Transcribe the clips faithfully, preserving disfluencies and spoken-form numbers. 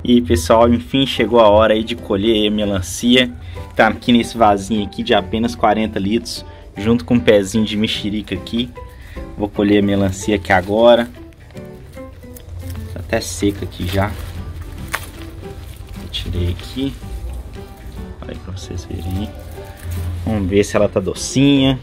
E pessoal, enfim chegou a hora aí de colher a melancia. Tá aqui nesse vasinho aqui de apenas quarenta litros, junto com um pezinho de mexerica aqui. Vou colher a melancia aqui agora. Tá até seca aqui já. Eu tirei aqui. Olha aí pra vocês verem. Vamos ver se ela tá docinha.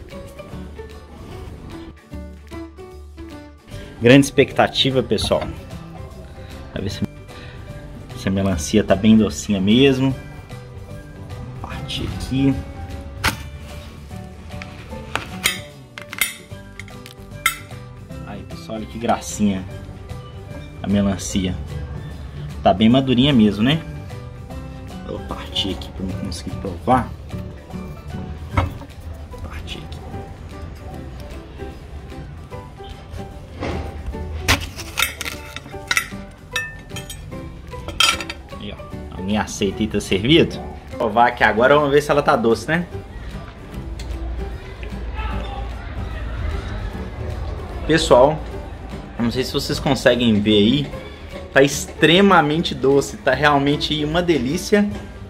Grande expectativa, pessoal. Pra ver se a melancia tá bem docinha mesmo. Vou partir aqui. Aí, pessoal, olha que gracinha a melancia. Tá bem madurinha mesmo, né? Eu vou partir aqui para eu conseguir provar. Vou partir aqui. Aí, ó. A minha aceita aí tá servido. Vou provar aqui agora, vamos ver se ela tá doce, né? Pessoal, não sei se vocês conseguem ver aí, tá extremamente doce, tá realmente uma delícia.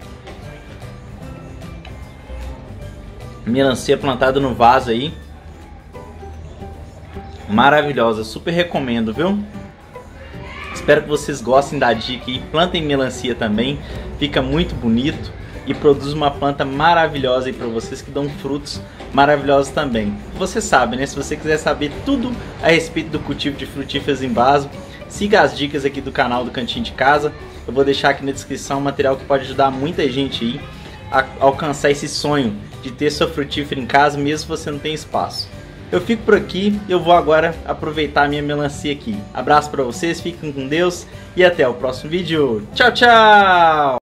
Melancia plantada no vaso aí, maravilhosa, super recomendo, viu? Espero que vocês gostem da dica e plantem melancia também, fica muito bonito e produz uma planta maravilhosa aí para vocês que dão frutos maravilhosos também. Você sabe, né? Se você quiser saber tudo a respeito do cultivo de frutíferas em vaso, siga as dicas aqui do canal do Cantinho de Casa. Eu vou deixar aqui na descrição um material que pode ajudar muita gente aí a alcançar esse sonho de ter sua frutífera em casa, mesmo se você não tem espaço. Eu fico por aqui, eu vou agora aproveitar a minha melancia aqui. Abraço para vocês, fiquem com Deus e até o próximo vídeo. Tchau, tchau!